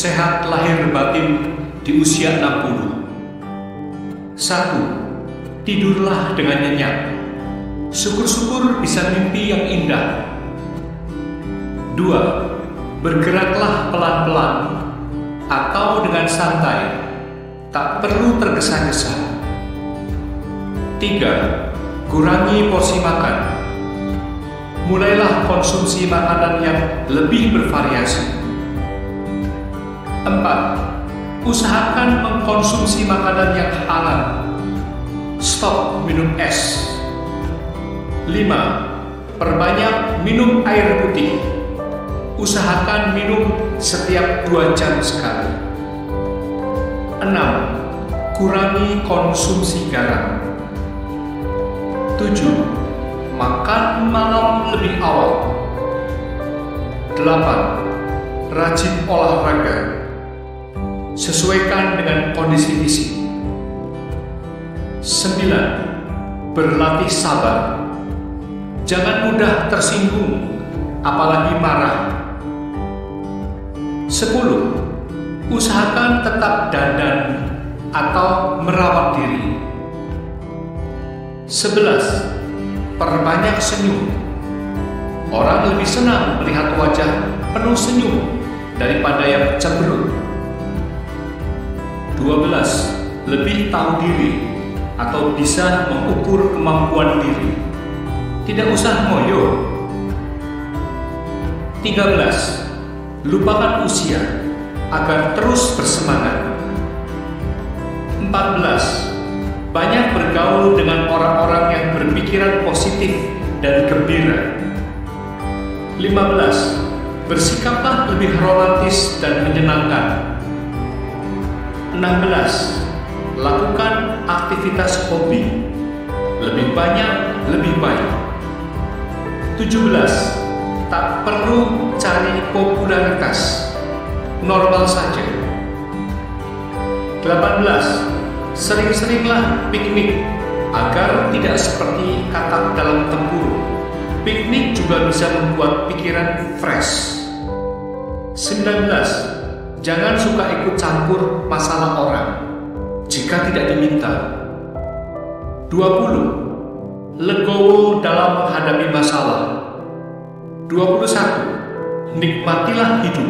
sehat lahir batin di usia 60. 1. Tidurlah dengan nyenyak. Syukur-syukur bisa mimpi yang indah. 2. Bergeraklah pelan-pelan atau dengan santai, tak perlu tergesa-gesa. 3. Kurangi porsi makan. Mulailah konsumsi makanan yang lebih bervariasi. 4. Usahakan mengkonsumsi makanan yang halal. Stop minum es. 5. Perbanyak minum air putih. Usahakan minum setiap 2 jam sekali. 6. Kurangi konsumsi garam. 7. Makan malam lebih awal. 8. Rajin olahraga. Sesuaikan dengan kondisi fisik. 9. Berlatih sabar. Jangan mudah tersinggung, apalagi marah. 10. Usahakan tetap dandan atau merawat diri. 11. Perbanyak senyum. Orang lebih senang melihat wajah penuh senyum daripada yang cemberut. 12. Lebih tahu diri atau bisa mengukur kemampuan diri. Tidak usah ngoyo. 13. Lupakan usia agar terus bersemangat. 14. Banyak bergaul dengan orang-orang yang berpikiran positif dan gembira. 15. Bersikaplah lebih romantis dan menyenangkan. 16. Lakukan aktivitas hobi. Lebih banyak, lebih baik. 17. Tak perlu cari popularitas. Normal saja. 18. Sering-seringlah piknik agar tidak seperti katak dalam tempurung. Piknik juga bisa membuat pikiran fresh. 19. Jangan suka ikut campur masalah orang jika tidak diminta. 20. Legowo dalam menghadapi masalah. 21. Nikmatilah hidup.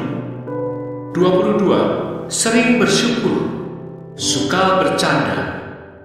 22. Sering bersyukur, suka bercanda.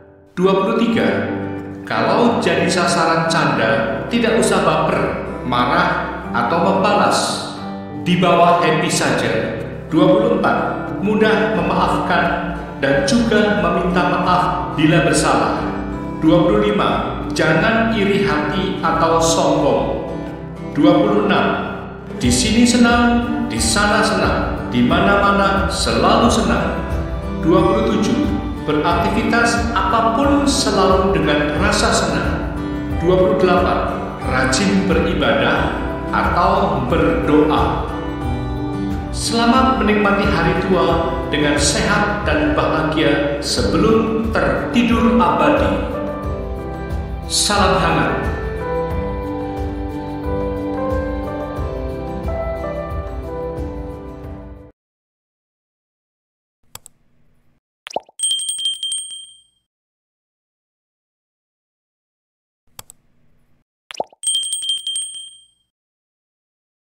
23. Kalau jadi sasaran canda, tidak usah baper, marah, atau membalas. Di bawah happy saja. 24. Mudah memaafkan dan juga meminta maaf bila bersalah. 25. Jangan iri hati atau sombong. 26. Di sini senang, di sana senang, di mana-mana selalu senang. 27. Beraktivitas apapun selalu dengan rasa senang. 28. Rajin beribadah atau berdoa. Selamat menikmati hari tua dengan sehat dan bahagia sebelum tertidur abadi. Salam hangat.